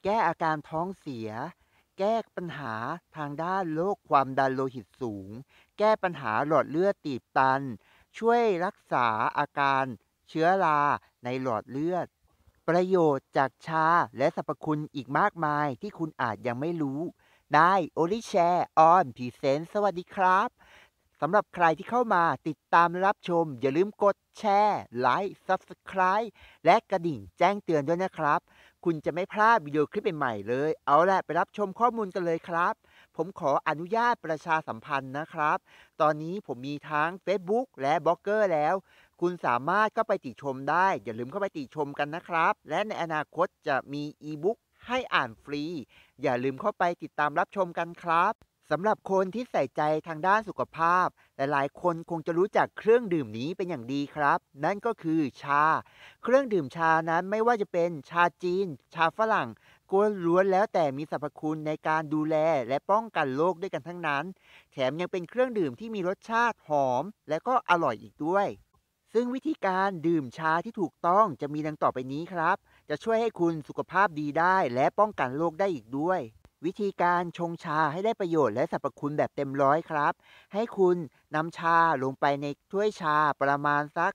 แก้อาการท้องเสีย แก้ปัญหาทางด้านโรคความดันโลหิตสูง แก้ปัญหาหลอดเลือดตีบตัน ช่วยรักษาอาการเชื้อราในหลอดเลือด ประโยชน์จากชาและสรรพคุณอีกมากมายที่คุณอาจยังไม่รู้ได้ Only Share on Present สวัสดีครับสำหรับใครที่เข้ามาติดตามและรับชมอย่าลืมกดแชร์ไลค์ Subscribe และกระดิ่งแจ้งเตือนด้วยนะครับคุณจะไม่พลาดวิดีโอคลิปใหม่ๆเลยเอาล่ะไปรับชมข้อมูลกันเลยครับผมขออนุญาตประชาสัมพันธ์นะครับตอนนี้ผมมีทั้ง Facebook และ b ล็อกเกอร์แล้วคุณสามารถเข้าไปติชมได้อย่าลืมเข้าไปติชมกันนะครับและในอนาคตจะมีอีบุ๊กให้อ่านฟรีอย่าลืมเข้าไปติดตามรับชมกันครับสำหรับคนที่ใส่ใจทางด้านสุขภาพหลายๆคนคงจะรู้จักเครื่องดื่มนี้เป็นอย่างดีครับนั่นก็คือชาเครื่องดื่มชานั้นไม่ว่าจะเป็นชาจีนชาฝรั่งก็ล้วนแล้วแต่มีสรรพคุณในการดูแลและป้องกันโรคด้วยกันทั้งนั้นแถมยังเป็นเครื่องดื่มที่มีรสชาติหอมและก็อร่อยอีกด้วยซึ่งวิธีการดื่มชาที่ถูกต้องจะมีดังต่อไปนี้ครับจะช่วยให้คุณสุขภาพดีได้และป้องกันโรคได้อีกด้วยวิธีการชงชาให้ได้ประโยชน์และสรรพคุณแบบเต็มร้อยครับให้คุณนำชาลงไปในถ้วยชาประมาณสัก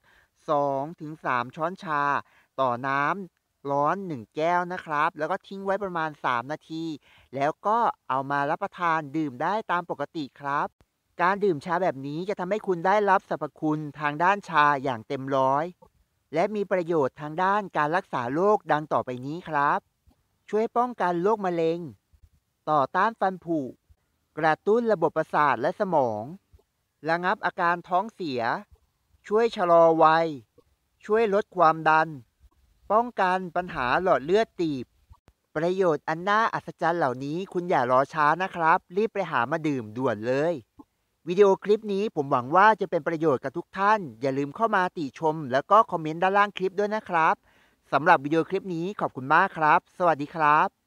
2-3ช้อนชาต่อน้ำร้อน1แก้วนะครับแล้วก็ทิ้งไว้ประมาณ3นาทีแล้วก็เอามารับประทานดื่มได้ตามปกติครับการดื่มชาแบบนี้จะทำให้คุณได้รับสรรพคุณทางด้านชาอย่างเต็มร้อยและมีประโยชน์ทางด้านการรักษาโรคดังต่อไปนี้ครับช่วยป้องกันโรคมะเร็งต่อต้านฟันผุกระตุ้นระบบประสาทและสมองระงับอาการท้องเสียช่วยชะลอวัยช่วยลดความดันป้องกันปัญหาหลอดเลือดตีบประโยชน์อันน่าอัศจรรย์เหล่านี้คุณอย่ารอช้านะครับรีบไปหามาดื่มด่วนเลยวิดีโอคลิปนี้ผมหวังว่าจะเป็นประโยชน์กับทุกท่านอย่าลืมเข้ามาติชมแล้วก็คอมเมนต์ด้านล่างคลิปด้วยนะครับสำหรับวิดีโอคลิปนี้ขอบคุณมากครับสวัสดีครับ